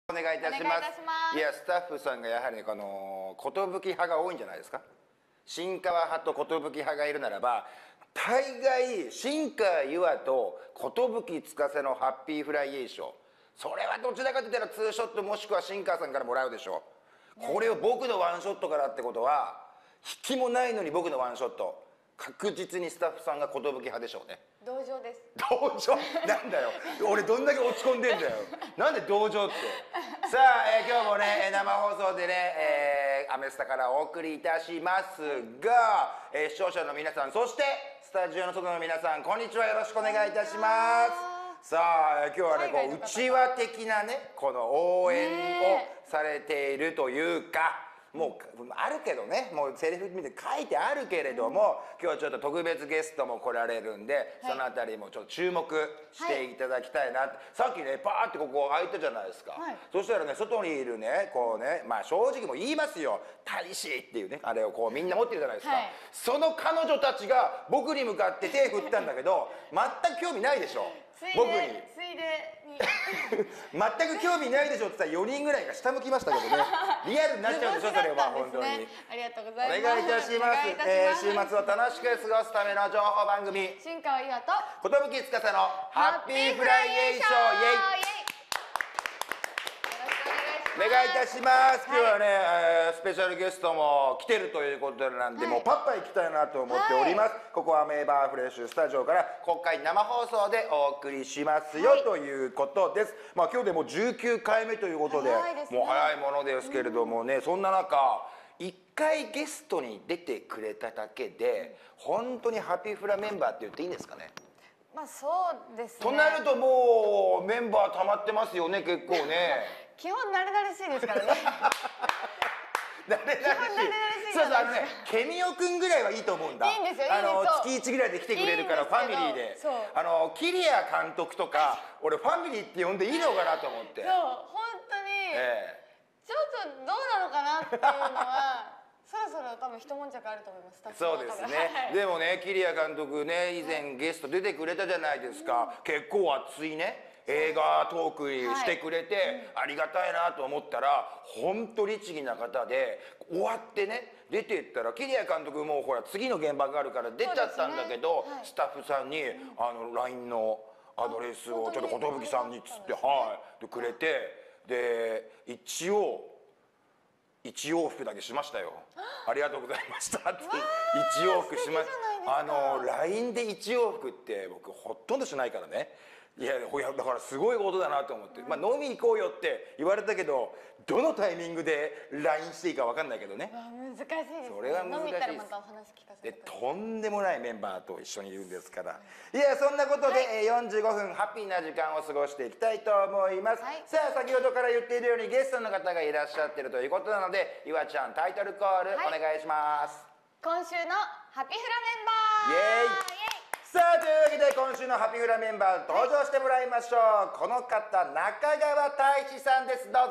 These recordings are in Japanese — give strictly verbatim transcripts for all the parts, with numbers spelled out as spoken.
お願いいたします。いや、スタッフさんがやはりこの寿派が多いんじゃないですか。新川派と寿派がいるならば、大概新川優愛と寿司のハッピーフライエーション、それはどちらかといったらツーショットもしくは新川さんからもらうでしょう。これを僕のワンショットからってことは引きもないのに僕のワンショット、確実にスタッフさんが寿派でしょうね。 同情です。 同情なんだよ、俺どんだけ落ち込んでんだよ。なんで同情って。さあ、えー、今日もね生放送でね、えー、アメスタからお送りいたしますが、えー、視聴者の皆さん、そしてスタジオの外の皆さん、こんにちは、よろしくお願いいたします。さあ、今日はねこう内輪的なねこの応援をされているというか、もうあるけどね、もうセリフ見て書いてあるけれども、うん、今日はちょっと特別ゲストも来られるんで、はい、そのあたりもちょっと注目していただきたいなって、はい、さっきねパーってここ開いたじゃないですか、はい、そしたらね外にいるねこうね、まあ正直も言いますよ、大使っていうねあれをこうみんな持ってるじゃないですか、はい、その彼女たちが僕に向かって手振ったんだけど全く興味ないでしょ僕に。 ついでに全く興味ないでしょって言ったらよにんぐらいが下向きましたけどね。リアルになっちゃうんでしょそれは本当に。 ありがとうございます。 お願いいたします。えー、週末を楽しく過ごすための情報番組、 新川優愛と寿司のハッピーフライエーション、イエイ。お願いいたします。今日はね、はい、スペシャルゲストも来てるということなんで、はい、もうパッパ行きたいなと思っております、はい、ここはアメーバーフレッシュスタジオから国会生放送でお送りしますよ、はい、ということです。まあ今日でもうじゅうきゅうかいめということで、ね、もう早いものですけれどもね、うん、そんな中いっかいゲストに出てくれただけで本当にハッピーフラメンバーって言っていいんですかね。 まあそうですね。 となるともうメンバー溜まってますよね結構ね。 基本慣れ慣れしいですからね。 慣れ慣れしい。そうそう、あのね、ケミオくんぐらいはいいと思うんだ。 いいんですよ、いいんあのですよ。 月いちぐらいで来てくれるからファミリーで。あの桐谷監督とか俺ファミリーって呼んでいいのかなと思って。 そう、本当に、えー、ちょっとどうなのかなっていうのは。そろそろ多分一悶着あると思います。 そうですね。でもね、桐谷監督ね、以前ゲスト出てくれたじゃないですか。うん、結構熱いね映画トークしてくれて、はい、うん、ありがたいなと思ったら本当律儀な方で、終わってね出ていったら桐谷監督もほら次の現場があるから出ちゃったんだけど、ね、はい、スタッフさんに、うん、あの ライン のアドレスをちょっと寿さんにっつって、ね、はいでくれて、で一応一往復だけしましたよ。ありがとうございましたって一往復しました。あの ライン で一往復って僕ほとんどしないからね。いやだからすごいことだなと思って、まあ飲み行こうよって言われたけど、どのタイミングで ライン していいか分かんないけどね。 難しいですね。 それは難しいです。 飲み行ったらまたお話聞かせてください。 でとんでもないメンバーと一緒にいるんですから、いやそんなことで、はい、よんじゅうごふんハッピーな時間を過ごしていきたいと思います、はい、さあ先ほどから言っているようにゲストの方がいらっしゃってるということなので、ゆあちゃんタイトルコールお願いします。 はい、今週のハピフラメンバー、 イエーイ。さあというわけで今週のハピフラメンバー登場してもらいましょう、はい、この方中川大志さんです。どうぞ。どうも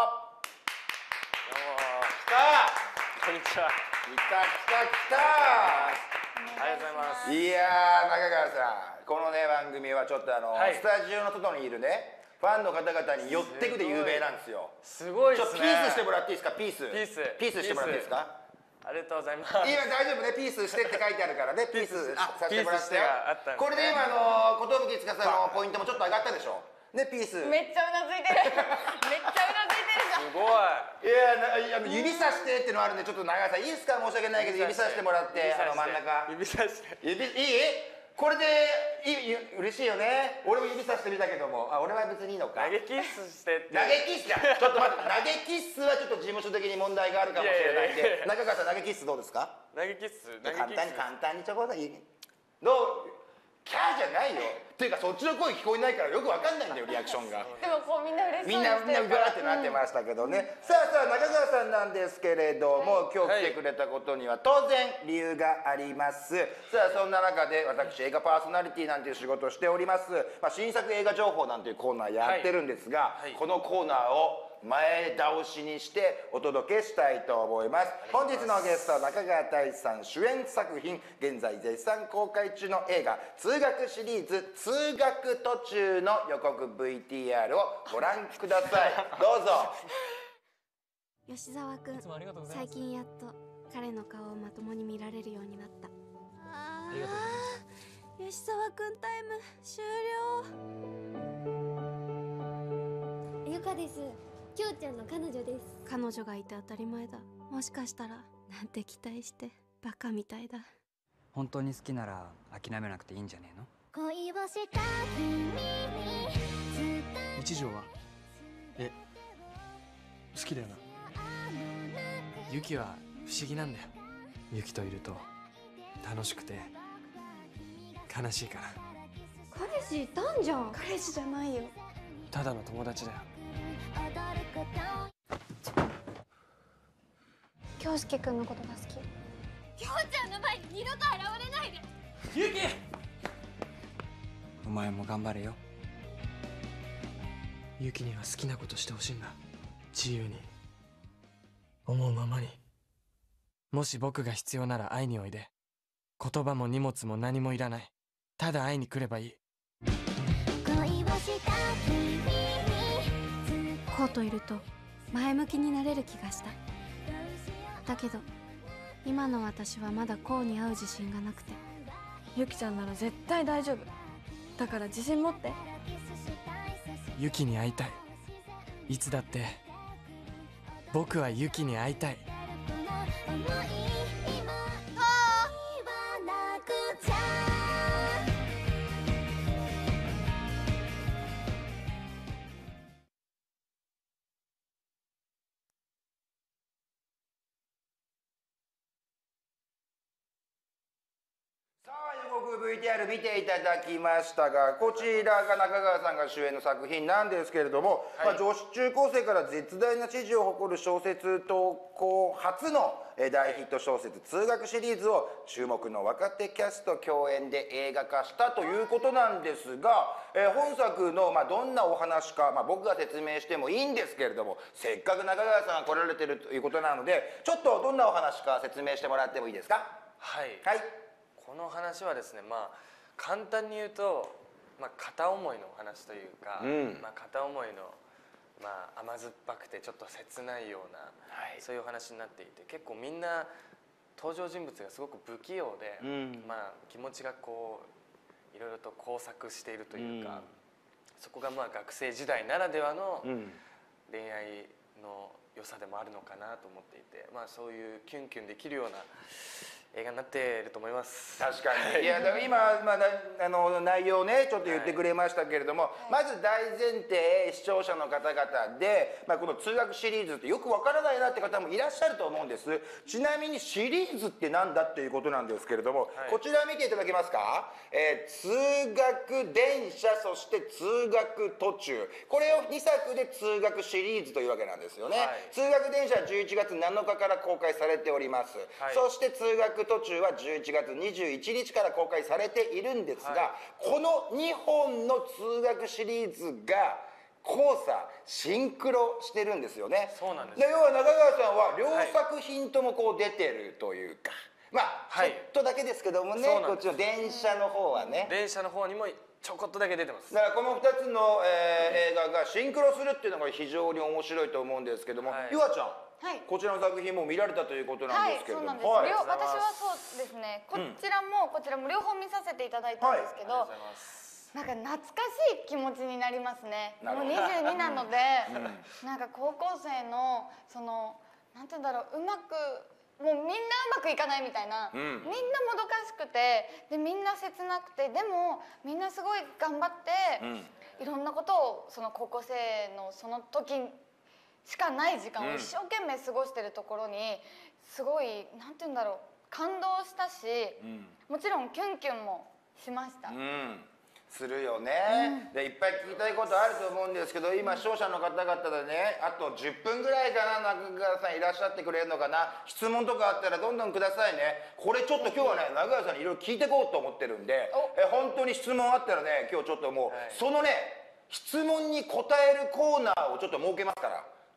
来た。 こんにちは。 来た来た来た。 ありがとうございます。 いやー中川さん、このね番組はちょっとあの、はい、スタジオの外にいるねファンの方々に寄ってくで有名なんですよ。 すごいですね。 ちょっとピースしてもらっていいですか。ピースピースピースしてもらっていいですか。 ありがとうございます。 今大丈夫ね、ピースしてって書いてあるからね、ピースさせてもらってよ。 ね、 これで今あの寿司さんのポイントもちょっと上がったでしょね、ピース。 めっちゃうなずいてる。めっちゃうなずいてるじゃん。 すごい。 いやな、指さしてっていうのあるんで、ちょっと長井さんいいですか、申し訳ないけど指さしてもらって、あの真ん中指さして、 指いいこれでいい、嬉しいよね。俺も指さしてみたけども、あ、俺は別にいいのか。 投げキッスしてって。 投げキッスじゃん。ちょっと待って、投げキッスはちょっと事務所的に問題があるかもしれないんで、中川さん投げキッスどうですか。 投げキッス。 簡単に簡単にちょこっといい。どう。キャーじゃないよ。っていうかそっちの声聞こえないからよくわかんないんだよリアクションが。 でもこうみんな嬉しそうにみんなみんなうがーってなってましたけどね、うん、さあさあ中川さんなんですけれども、はい、今日来てくれたことには当然理由があります、はい、さあそんな中で私映画パーソナリティなんていう仕事をしております、まあ、新作映画情報なんていうコーナーやってるんですが、はいはい、このコーナーを前倒しにしてお届けしたいと思います。本日のゲスト、中川大志さん主演作品、現在絶賛公開中の映画通学シリーズ通学途中の予告 ブイティーアール をご覧ください。どうぞ。 吉沢くん、最近やっと彼の顔をまともに見られるようになった。ああ、吉沢くんタイム終了。 ゆかです。きょうちゃんの彼女です。 彼女がいて当たり前だ。もしかしたらなんて期待してバカみたいだ。 本当に好きなら諦めなくていいんじゃねえの？ 恋をした君に一条はえ好きだよな。ユキは不思議なんだよ。ユキといると楽しくて悲しいから。 彼氏いたんじゃん。 彼氏じゃないよ。 ただの友達だよ。 京介くんのことが好き。 きょうちゃんの前に二度と現れないで。 ユキ、 お前も頑張れよ。 ユキには好きなことしてほしいんだ。自由に思うままに。もし僕が必要なら会いにおいで。言葉も荷物も何もいらない。ただ会いに来ればいい。 恋をした君にコウといると前向きになれる気がした。だけど今の私はまだコウに会う自信がなくて。 ユキちゃんなら絶対大丈夫だから自信持って。 ユキに会いたい。いつだって僕はユキに会いたい。 さあ予告 ブイティーアール 見ていただきましたが、こちらが中川さんが主演の作品なんですけれども、はい、まあ、女子中高生から絶大な支持を誇る小説投稿初の大ヒット小説通学シリーズを注目の若手キャスト共演で映画化したということなんですが、えー、本作の、まあ、どんなお話か、まあ、僕が説明してもいいんですけれども、せっかく中川さんが来られてるということなので、ちょっとどんなお話か説明してもらってもいいですか？ はい、 はい、 この話はですね、まあ簡単に言うと、まあ、片思いのお話というか、うん、まあ、片思いの、まあ、甘酸っぱくてちょっと切ないような、はい、そういうお話になっていて、結構みんな登場人物がすごく不器用で、うん、まあ、気持ちがこういろいろと交錯しているというか、うん、そこがまあ学生時代ならではの恋愛の良さでもあるのかなと思っていて、まあ、そういうキュンキュンできるような映画になっていると思います。 確かに。いや、だから今、まあ、あの内容ねちょっと言ってくれましたけれども、はい、まず大前提、視聴者の方々で、まあ、この通学シリーズってよくわからないなって方もいらっしゃると思うんです。ちなみにシリーズってなんだっていうことなんですけれども、はい、こちら見ていただけますか？えー、通学電車、そして通学途中、これをにさくで通学シリーズというわけなんですよね。はい、通学電車はじゅういちがつなのかから公開されております。はい、そして通学途中はじゅういちがつにじゅういちにちから公開されているんですが、はい、このにほんの通学シリーズが交差シンクロしてるんですよね。 そうなんです。 で、要は中川さんは両作品ともこう出てるというか、はい、まあ、はい、ちょっとだけですけどもね、こっちの電車の方はね、 電車の方にもちょこっとだけ出てます。 だからこのふたつの、えー、映画がシンクロするっていうのが非常に面白いと思うんですけども、はい、ゆあちゃん、はい、こちらの作品も見られたということなんですけれども、 はい、そうなんです。はい、私はそうですね、こちらもこちらも両方見させていただいたんですけど、はい、なんか懐かしい気持ちになりますね。もうにじゅうになので、うん、なんか高校生のそのなんて言うんだろう、うまくもうみんなうまくいかないみたいな、うん、みんなもどかしくて、でみんな切なくて、でもみんなすごい頑張って、うん、いろんなことをその高校生のその時しかない時間を一生懸命過ごしてるところにすごいなんて言うんだろう、感動したし、うん、もちろんキュンキュンもしました。うん、 するよね、うん、でいっぱい聞きたいことあると思うんですけど、今視聴者の方々でね、あとじゅっぷんぐらいかな、中川さんいらっしゃってくれるのかな、質問とかあったらどんどんくださいね。これちょっと今日はね、中川さんにいろいろ聞いていこうと思ってるんで、え本当に質問あったらね、今日ちょっともう、はい、そのね質問に答えるコーナーをちょっと設けますから、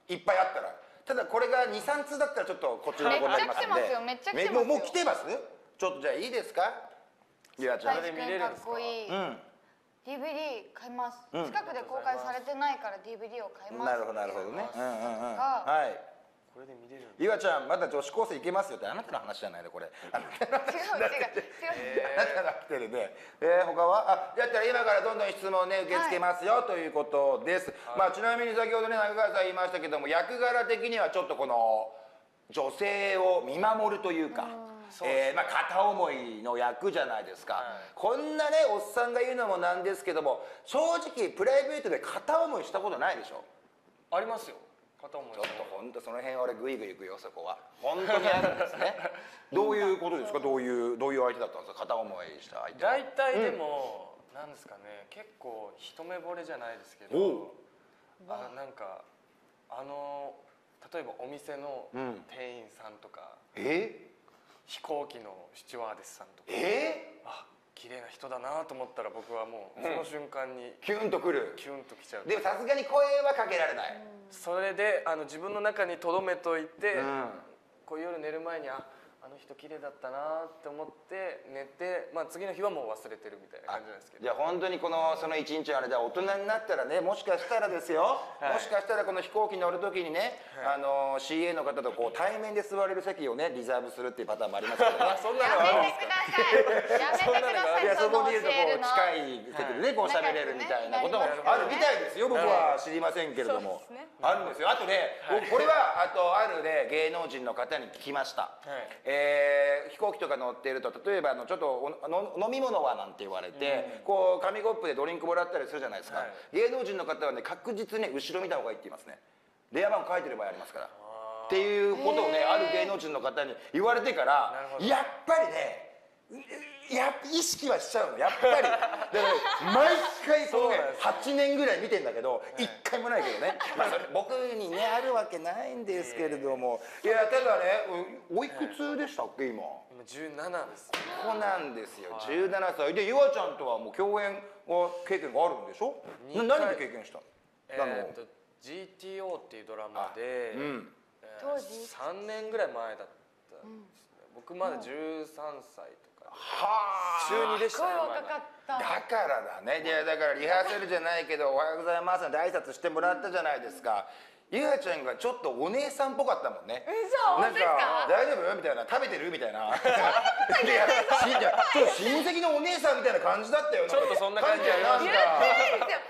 いっぱいあったら。ただこれがにさん通だったらちょっとこっちの方になりますんで。 めっちゃ来てますよ、めっちゃ来てますよ。 もう来てます？ちょっとじゃあいいですか？ゆあちゃん。 大志くんかっこいい。うん。ディーブイディー 買います。近くで公開されてないから ディーブイディー を買います。 なるほどなるほどね。うんうんうん。はい。 これで見れる。 ゆあちゃんまだ女子高生行けますよってあなたの話じゃないのこれ。違う違う違う。 あなたが来てるね。え他はあだったら今からどんどん質問ね受け付けますよということです。まあちなみに先ほどね中川さん言いましたけども役柄的にはちょっとこの女性を見守るというか。えーまあ、片思いの役じゃないですか、はい、こんなねおっさんが言うのもなんですけども正直プライベートで片思いしたことないでしょ？ ありますよ片思い。 ちょっと本当その辺俺グイグイいくよそこは本当にあるんですねどういうことですか？どういうどういう相手だったんですか？片思いした相手は。 大体でも、うん、なんですかね結構一目惚れじゃないですけどあなんかあの例えばお店の店員さんとか、 うん、え飛行機のスチュワーデスさんとか、 えー、 あ綺麗な人だなと思ったら僕はもうその瞬間に、うん、 キュンとくる。 キュンときちゃう。 でもさすがに声はかけられない。 それであの自分の中に留めといて、うん、こう夜寝る前にああの人綺麗だったなって思って寝て、まあ、次の日はもう忘れてるみたいな感じなんですけど。 じゃあ本当にこのその一日あれで大人になったらねもしかしたらですよ、はい、もしかしたらこの飛行機乗る時にね、はい、あの シーエー の方とこう対面で座れる席をねリザーブするっていうパターンもありますけどねそんなのあるんですか？ やめてください。やめてください。 そこにいるとこう近い席でねこう喋れるみたいなこともあるみたいですよ。僕は知りませんけれども、あるんですよ。あとねこれはあとあるね芸能人の方に聞きました。えー飛行機とか乗っていると例えばあのちょっとお飲み物はなんて言われて、うん、こう紙コップでドリンクもらったりするじゃないですか、はい、芸能人の方はね確実に後ろ見た方がいいって言いますね。電話番号書いてる場合ありますからっていうことをねある芸能人の方に言われてからやっぱりねや意識はしちゃうのやっぱりで毎回このねはちねんぐらい見てんだけどいっかいもないけどね、まあ、それ僕にねあるわけないんですけれどもいやただねおいくつでしたっけ今？ 今じゅうななです。 そうなんですよ、じゅうななさいでゆあちゃんとはもう共演は経験があるんでしょ？何で経験した？ えー、と ジーティーオー っていうドラマで、うんえー、当時さんねんぐらい前だったんですね、うん、僕まだじゅうさんさいとかはあ中にでしたね。 だからだね。いやだからリハーサルじゃないけど「おはようございます」で挨拶してもらったじゃないですか。ゆあちゃんがちょっとお姉さんっぽかったもんね。 嘘なんか大丈夫みたいな食べてるみたいな。いやちょっと親戚のお姉さんみたいな感じだったよ。 ちょっとそんな感じありました。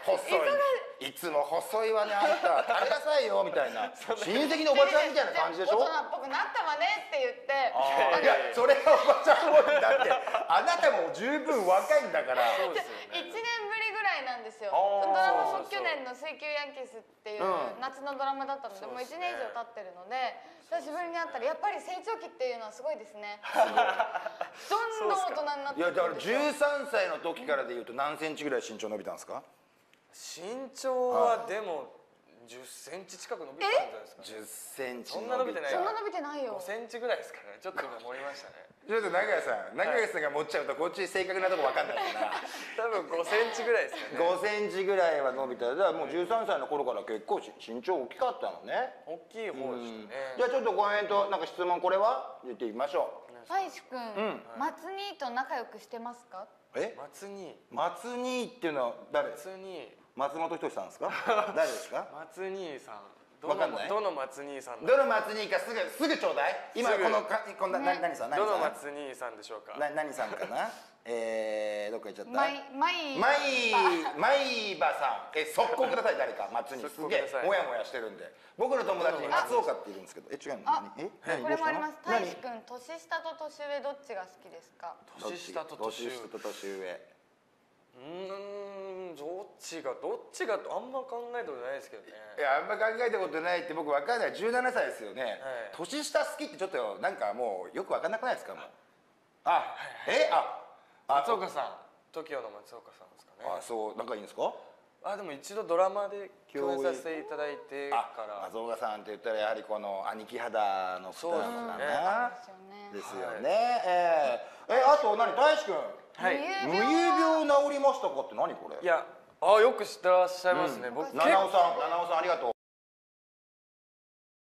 細い。いつも細いわねあんた。食べなさいよみたいな。親戚のおばちゃんみたいな感じでしょ。 大人っぽくなったわねって言って。 いやそれはおばちゃんっぽいんだって。あなたも十分若いんだから。 そうですよね。 いちねんぶりぐらいなんですよ。ドラマも去年の「水球ヤンキース」っていう夏のドラマだったのでもういちねん以上経ってるので久しぶりに会ったらやっぱり成長期っていうのはすごいですね。どんどん大人になって。 いやだからじゅうさんさいの時からでいうと何センチぐらい身長伸びたんですか？ 身長はでもじゅっセンチ近く伸びたんじゃないですか。 じゅっセンチそんな伸びてない。 そんな伸びてないよ。 ごセンチぐらいですかね。ちょっと今盛りましたね。 ちょっと中谷さん、中谷さんが持っちゃうとこっち正確なとこ分かんないから多分ごセンチぐらいですかね。 ごセンチぐらいは伸びた。だからもうじゅうさんさいの頃から結構身長大きかったのね。 大きい方でしたね。 じゃあちょっとコメントなんか質問これは言ってみましょう。 大志くん、松兄と仲良くしてますか？ え？ 松兄。 松兄っていうのは誰？ 松兄。 松本人志さんですか？誰ですか？ 松兄さん。 わかんない。 どの松兄さん。 どの松兄かすぐすぐちょうだい。今このかこんな何何さん何さん。 どの松兄さんでしょうか。 な何さんかな。えーどっか行っちゃった。 マイマイマイマイバさん。え速攻ください誰か松兄。すげえもやもやしてるんで。僕の友達に松岡っているんですけど。え違うの？えこれもあります。大志くん年下と年上どっちが好きですか？ 年下と年上。 年下と年上。 うんどっちがどっちがあんま考えたことないですけどね。 いやあんま考えたことないって僕分かんない。じゅうななさいですよね、はい、年下好きってちょっとなんかもうよく分かんなくないですか？もうあ、はい、えあ松岡さん トキオ の松岡さんですかね。 あそう仲いいんですか？ あでも一度ドラマで共演させていただいてから松岡さんって言ったらやはりこの兄貴肌の方なのかなですよね。ええあと何大志くん無遊病治りましたかって何これ？ いやあよく知ってらっしゃいますね。僕七尾さん七尾さんありがとう。